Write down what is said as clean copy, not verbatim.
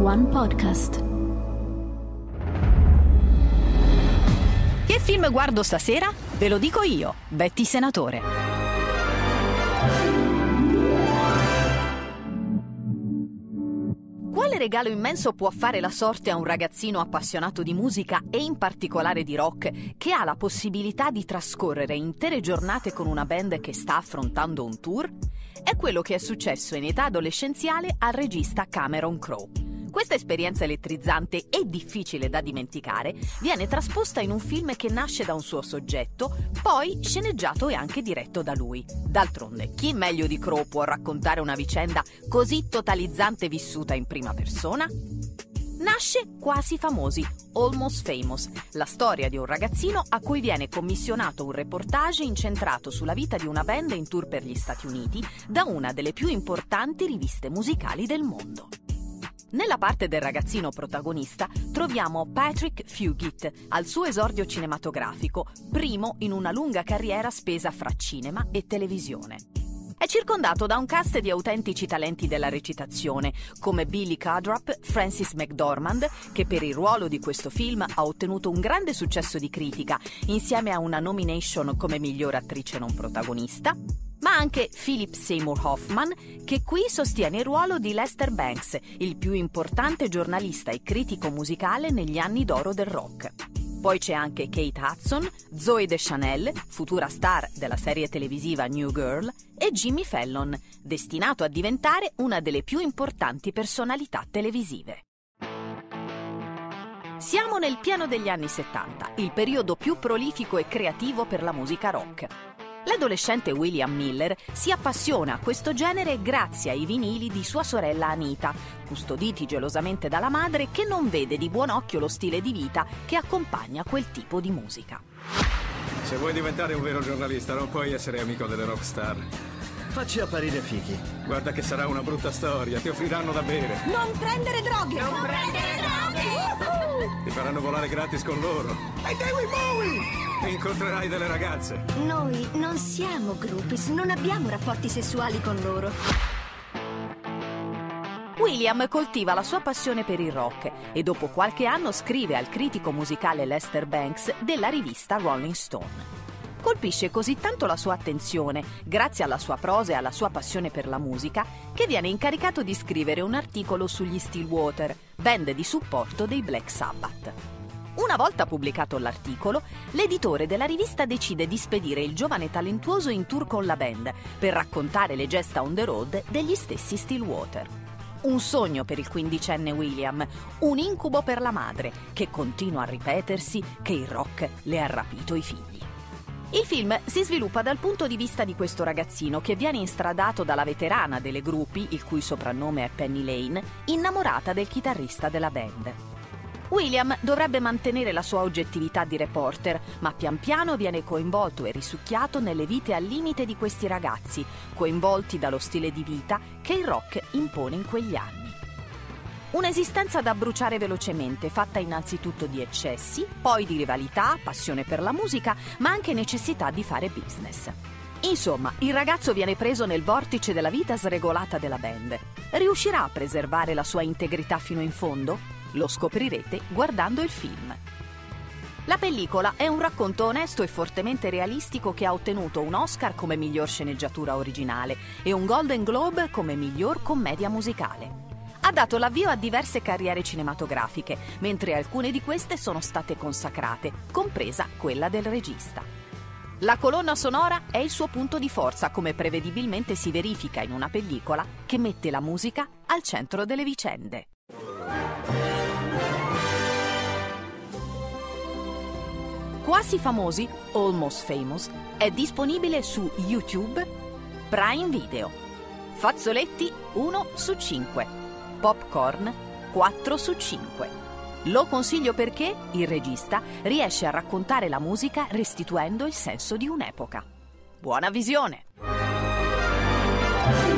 One Podcast. Che film guardo stasera? Ve lo dico io, Betty Senatore. Quale regalo immenso può fare la sorte a un ragazzino appassionato di musica e in particolare di rock, che ha la possibilità di trascorrere intere giornate con una band che sta affrontando un tour? È quello che è successo in età adolescenziale al regista Cameron Crowe. Questa esperienza elettrizzante e difficile da dimenticare viene trasposta in un film che nasce da un suo soggetto, poi sceneggiato e anche diretto da lui. D'altronde, chi meglio di Crowe può raccontare una vicenda così totalizzante vissuta in prima persona? Nasce Quasi Famosi, Almost Famous, la storia di un ragazzino a cui viene commissionato un reportage incentrato sulla vita di una band in tour per gli Stati Uniti da una delle più importanti riviste musicali del mondo. Nella parte del ragazzino protagonista troviamo Patrick Fugit, al suo esordio cinematografico, primo in una lunga carriera spesa fra cinema e televisione. È circondato da un cast di autentici talenti della recitazione, come Billy Crudup, Frances McDormand, che per il ruolo di questo film ha ottenuto un grande successo di critica, insieme a una nomination come miglior attrice non protagonista, ma anche Philip Seymour Hoffman, che qui sostiene il ruolo di Lester Bangs, il più importante giornalista e critico musicale negli anni d'oro del rock. Poi c'è anche Kate Hudson, Zooey Deschanel, futura star della serie televisiva New Girl, e Jimmy Fallon, destinato a diventare una delle più importanti personalità televisive. Siamo nel pieno degli anni 70, il periodo più prolifico e creativo per la musica rock. L'adolescente William Miller si appassiona a questo genere grazie ai vinili di sua sorella Anita, custoditi gelosamente dalla madre, che non vede di buon occhio lo stile di vita che accompagna quel tipo di musica. Se vuoi diventare un vero giornalista non puoi essere amico delle rockstar. Facci apparire fighi. Guarda che sarà una brutta storia, ti offriranno da bere. Non prendere droghe! Non prendere droghe! Ti faranno volare gratis con loro. E David Bowie! E incontrerai delle ragazze. Noi non siamo groupies, non abbiamo rapporti sessuali con loro. William coltiva la sua passione per il rock e dopo qualche anno scrive al critico musicale Lester Bangs della rivista Rolling Stone. Colpisce così tanto la sua attenzione, grazie alla sua prosa e alla sua passione per la musica, che viene incaricato di scrivere un articolo sugli Stillwater, band di supporto dei Black Sabbath. Una volta pubblicato l'articolo, l'editore della rivista decide di spedire il giovane talentuoso in tour con la band per raccontare le gesta on the road degli stessi Stillwater. Un sogno per il quindicenne William, un incubo per la madre, che continua a ripetersi che il rock le ha rapito i figli. Il film si sviluppa dal punto di vista di questo ragazzino che viene instradato dalla veterana delle gruppi, il cui soprannome è Penny Lane, innamorata del chitarrista della band. William dovrebbe mantenere la sua oggettività di reporter, ma pian piano viene coinvolto e risucchiato nelle vite al limite di questi ragazzi, coinvolti dallo stile di vita che il rock impone in quegli anni. Un'esistenza da bruciare velocemente, fatta innanzitutto di eccessi, poi di rivalità, passione per la musica, ma anche necessità di fare business. Insomma, il ragazzo viene preso nel vortice della vita sregolata della band. Riuscirà a preservare la sua integrità fino in fondo? Lo scoprirete guardando il film. La pellicola è un racconto onesto e fortemente realistico che ha ottenuto un Oscar come miglior sceneggiatura originale e un Golden Globe come miglior commedia musicale. Ha dato l'avvio a diverse carriere cinematografiche, mentre alcune di queste sono state consacrate, compresa quella del regista. La colonna sonora è il suo punto di forza, come prevedibilmente si verifica in una pellicola che mette la musica al centro delle vicende. Quasi Famosi, Almost Famous, è disponibile su YouTube, Prime Video. Fazzoletti 1 su 5, popcorn 4 su 5. Lo consiglio perché il regista riesce a raccontare la musica restituendo il senso di un'epoca. Buona visione!